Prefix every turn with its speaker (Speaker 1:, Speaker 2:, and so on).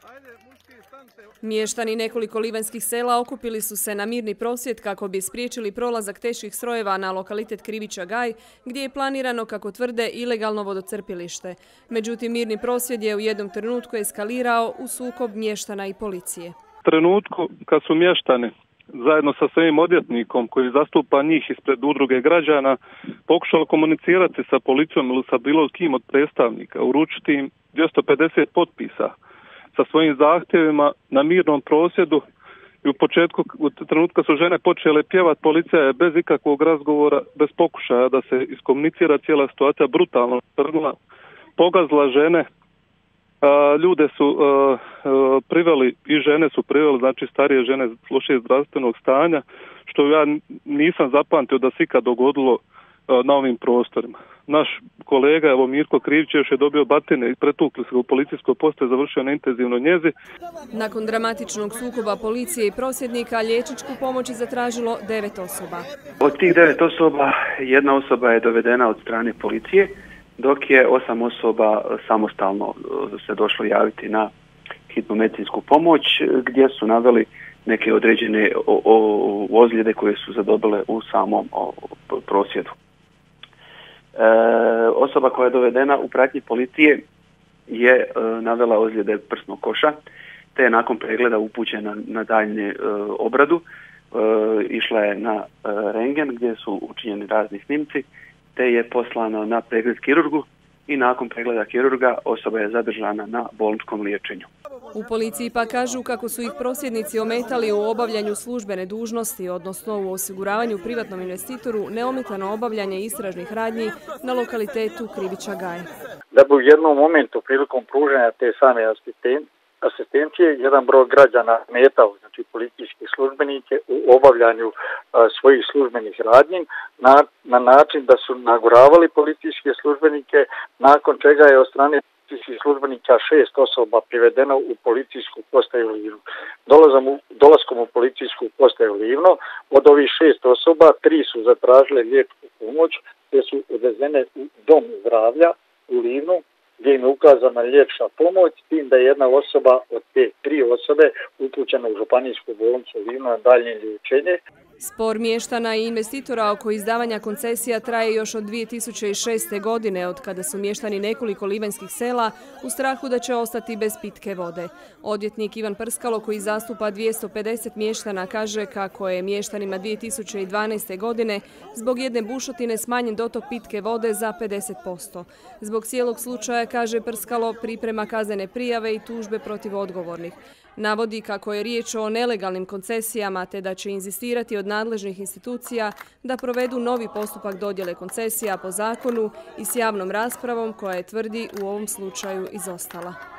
Speaker 1: Mještani nekoliko livanjskih sela okupili su se na mirni prosvjed kako bi spriječili prolazak teških strojeva na lokalitet Kriviča Gaj, gdje je planirano, kako tvrde, ilegalno vodocrpilište. Međutim, mirni prosvjed je u jednom trenutku eskalirao u sukob mještana i policije.
Speaker 2: U trenutku kad su mještani zajedno sa svojim odvjetnikom koji zastupa njih ispred udruge građana pokušali komunicirati sa policijom ili sa bilo kim od predstavnika, uručiti im 250 potpisa sa svojim zahtjevima na mirnom prosvjedu i u trenutka su žene počele pjevati, policija je bez ikakvog razgovora, bez pokušaja da se iskomunicira cijela situacija, brutalno pogazila žene. Ljude su priveli i žene su priveli, znači starije žene lošijeg zdravstvenog stanja, što ja nisam zapamtio da se ikad dogodilo na ovim prostorima. Naš kolega, evo Mirko Krivić, još je dobio batine i pretukli se u policijskoj postaji, završio na intenzivnoj njezi.
Speaker 1: Nakon dramatičnog sukoba policije i prosvjednika, liječničku pomoć je zatražilo 9 osoba.
Speaker 3: Od tih 9 osoba, jedna osoba je dovedena od strane policije, dok je 8 osoba samostalno se došlo javiti na hitnu medicinsku pomoć, gdje su naveli neke određene ozljede koje su zadobile u samom prosvjedu. Osoba koja je dovedena u pratnji policije je navela ozljede prsnog koša, te je nakon pregleda upućena na daljnje obradu. Išla je na rentgen gdje su učinjeni razni snimci, te je poslana na pregled kirurgu i nakon pregleda kirurga osoba je zadržana na bolničkom liječenju.
Speaker 1: U policiji pa kažu kako su ih prosvjednici ometali u obavljanju službene dužnosti, odnosno u osiguravanju privatnom investitoru neometano obavljanje istražnih radnji na lokalitetu Kriviča Gaj.
Speaker 4: Da bi u jednom momentu prilikom pružanja te same asistencije jedan broj građana metao, znači policijski službenike, u obavljanju svojih službenih radnji na način da su naguravali policijske službenike, nakon čega je od strane policijskih službenika 6 osoba privedeno u policijsku postaju Livno. Dolaskom u policijsku postaju Livno, od ovih 6 osoba 3 su zatražile liječničku pomoć, te su odvezene u dom zdravlja u Livnu, gdje im je ukazana liječna pomoć, s tim da je jedna osoba od te 3 osobe upućena u županijsku bolnicu Livno na daljnje liječenje.
Speaker 1: Spor mještana i investitora oko izdavanja koncesija traje još od 2006. godine, od kada su mještani nekoliko livanjskih sela u strahu da će ostati bez pitke vode. Odvjetnik Ivan Prskalo, koji zastupa 250 mještana, kaže kako je mještanima 2012. godine zbog jedne bušotine smanjen dotok pitke vode za 50%. Zbog cijelog slučaja, kaže Prskalo, priprema kaznene prijave i tužbe protiv odgovornih. Navodi kako je riječ o nelegalnim koncesijama, te da će inzistirati od nadležnih institucija da provedu novi postupak dodjele koncesija po zakonu i s javnom raspravom koja je, tvrdi, u ovom slučaju izostala.